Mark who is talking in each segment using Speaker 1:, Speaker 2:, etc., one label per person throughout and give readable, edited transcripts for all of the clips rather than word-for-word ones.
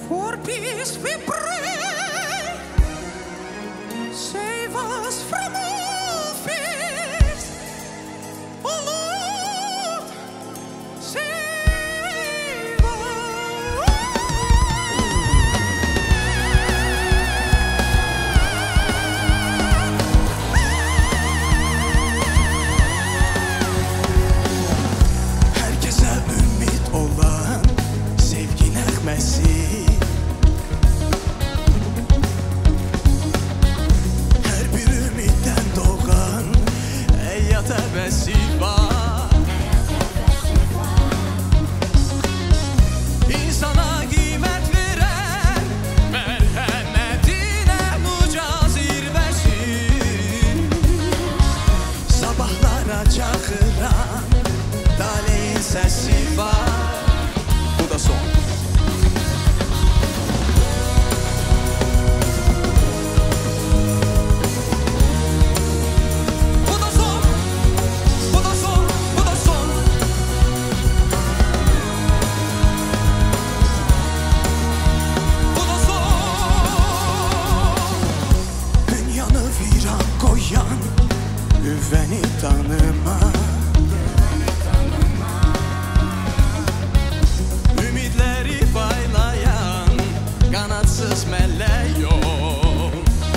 Speaker 1: For peace we pray, save us from all fears. Oh Lord, save us.
Speaker 2: Herkese ümit olan sevgi nəğməsi, hər bir ümiddən doğan həyat həvəsi var. İnsana qiymət verən mərhəmətinə uca zirvəsi, sabahlara çağıran taleyin səsi var. Bu da son. Bu da son. Bu da son. Bu da son. Bu da son. Dünyanı viran koyan güvəni tanıma, ümidləri paylayan qanadsız mələk yox.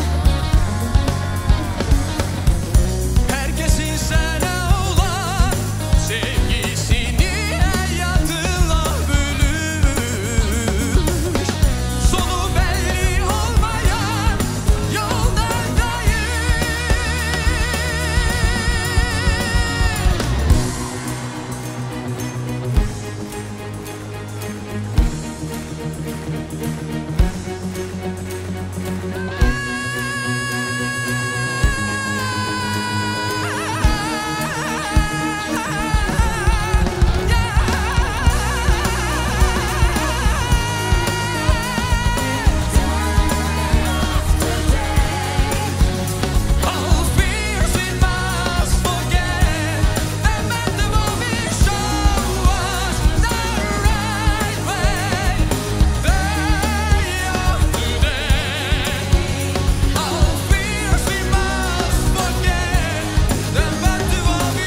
Speaker 2: Hər kəsin sənə olan sevgisini həyatınla bölür. Sonu bəlli olmayan yoldadayım. All fears we must forget, and let the moment show us the right way. Day after day. All fears we must forget, then back to what we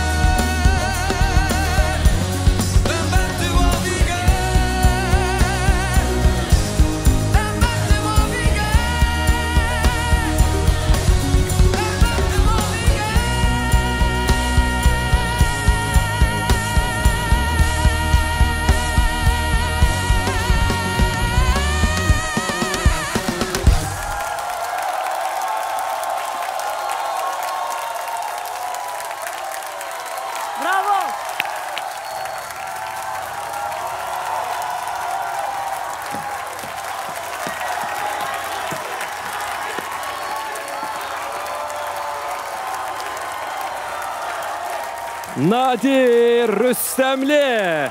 Speaker 2: got. Then back to what we got. Then back to what we
Speaker 3: Bravo.
Speaker 4: Nadir Rüstəmli.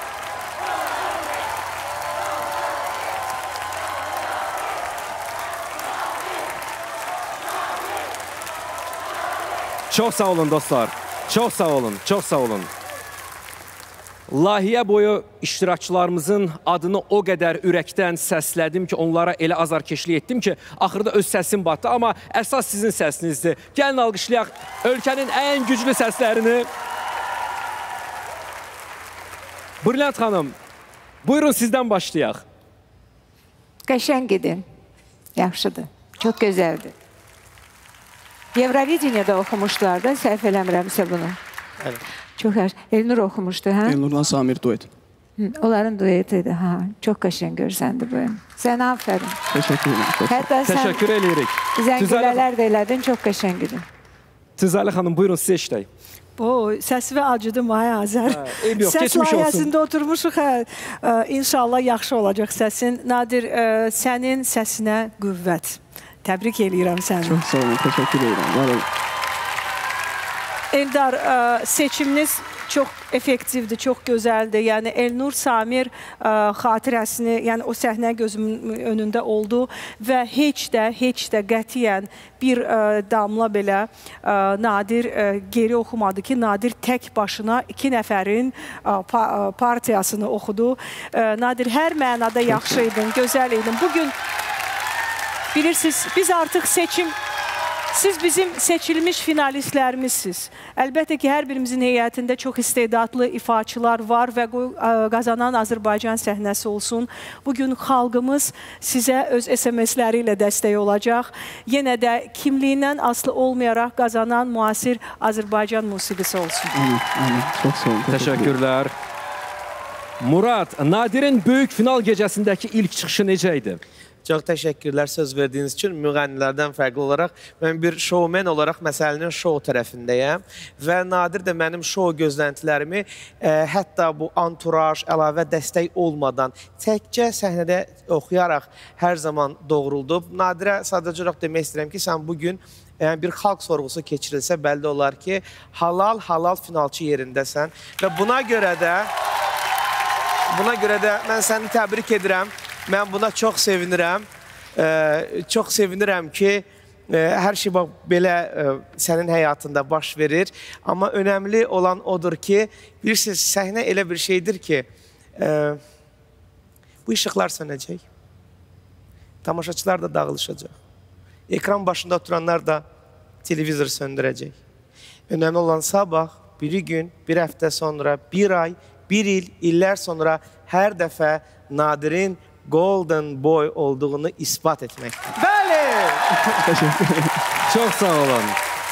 Speaker 4: Çox sağ olun dostlar. Çox sağ olun, çox sağ olun. Layihə boyu iştirakçılarımızın adını o qədər ürəkdən səslədim ki, onlara elə azarkeşlik etdim ki, axırda öz səsim batdı. Amma əsas sizin səsinizdir. Gəlin alqışlayaq ölkənin ən güclü səslərini. Brilliant xanım, buyurun sizdən başlayaq.
Speaker 5: Qəşəng edin. Yaxşıdır. Çox gözəldir. Evrovideniyada oxumuşlar da, səhv eləmirəmsə bunu.
Speaker 2: Evet.
Speaker 5: Çox yaxşı. Elnur oxumuşdu, hə?
Speaker 2: Elnurla Samir duet.
Speaker 5: Onların duetidir, ha. Çox qəşəng görsəndi bu. Sənə aferin.
Speaker 2: Teşekkür ederim.
Speaker 5: Hətta sən
Speaker 4: Təşəkkür edirik.
Speaker 5: zəngilələr də elədin, çox qəşəng idin.
Speaker 4: Tüzəli xanım, buyurun sizə işləyik.
Speaker 3: O səs və acıdı Maya Azər.
Speaker 4: Yox,
Speaker 3: Səs
Speaker 4: keçmiş olsun.
Speaker 3: layihəsində oturmuşuq. İnşallah yaxşı olacaq səsin. Nadir, sənin səsinə qüvvət. Təbrik eləyirəm səni.
Speaker 2: Çok sağ olun. Teşekkür ederim. Var olun.
Speaker 3: Eldar, seçiminiz çox effektivdir, çox gözəldir. Yəni Elnur Samir xatirəsini, yəni o səhnə gözümün önündə oldu və heç də qətiyyən bir damla belə Nadir geri oxumadı ki, Nadir tək başına 2 nəfərin partiyasını oxudu. Nadir, hər mənada yaxşı idin, gözəl idin. Bugün bilirsiniz, biz artıq siz bizim seçilmiş finalistlərimizsiniz. Əlbəttə ki, hər birimizin heyətində çox istedadlı ifaçılar var və qazanan Azərbaycan səhnəsi olsun. Bugün xalqımız sizə öz SMS-ləri ilə dəstək olacaq. Yenə də kimliyindən asılı olmayaraq qazanan müasir Azərbaycan musiqisi olsun.
Speaker 6: Çox sağ olun.
Speaker 4: Təşəkkürlər. Murad, Nadir'in böyük final gecəsindəki ilk çıxışı necə idi?
Speaker 7: Çox təşəkkürlər söz verdiyiniz üçün. Müğənnilərdən fərqli olaraq mən bir şovmen olaraq məsələnin şov tərəfindəyəm və Nadir də mənim şov gözləntilərimi hətta bu anturaj, əlavə dəstək olmadan təkcə səhnədə oxuyaraq hər zaman doğruldub. Nadirə sadəcə olaraq demək istəyirəm ki, sən bugün bir xalq sorğusu keçirilsə bəlli olar ki, halal finalçı yerindəsən və buna görə də mən səni təbrik edirəm. Mən buna çox sevinirəm. Çox sevinirəm ki, hər şey belə sənin həyatında baş verir. Amma önəmli olan odur ki, bilirsiniz, səhnə elə bir şeydir ki, bu işıqlar sönəcək. Tamaşaçılar da dağılışacaq. Ekran başında oturanlar da televizor söndürəcək. Önəmli olan sabah, bir gün, bir həftə sonra, bir ay, bir il, illər sonra hər dəfə Nadir'in Golden Boy olduğunu ispat etməkdir.
Speaker 4: Bəli! Çox sağ olun.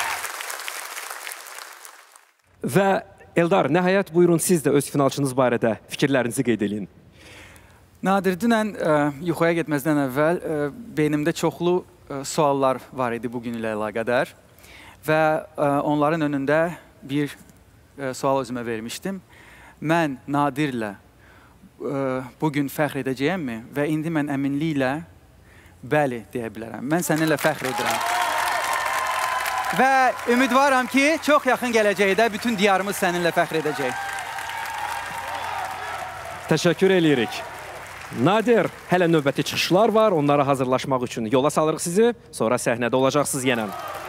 Speaker 4: Və Eldar, nəhayət buyurun siz də öz finalçınız barədə fikirlərinizi qeyd edin.
Speaker 8: Nadir, dünən yuxuya getməzdən əvvəl beynimdə çoxlu suallar var idi bugün ilə əlaqədar və onların önündə bir sual özümə vermişdim. Mən Nadirlə bugün fəxr edəcəyəmmi və indi mən əminliklə bəli deyə bilərəm. Mən səninlə fəxr edirəm. Və ümidvaram ki, çox yaxın gələcəkdə bütün diyarımız səninlə fəxr edəcək.
Speaker 4: Təşəkkür edirik. Nadir, hələ növbəti çıxışlar var. Onlara hazırlaşmaq üçün yola salırıq sizi. Sonra səhnədə olacaqsınız yenə.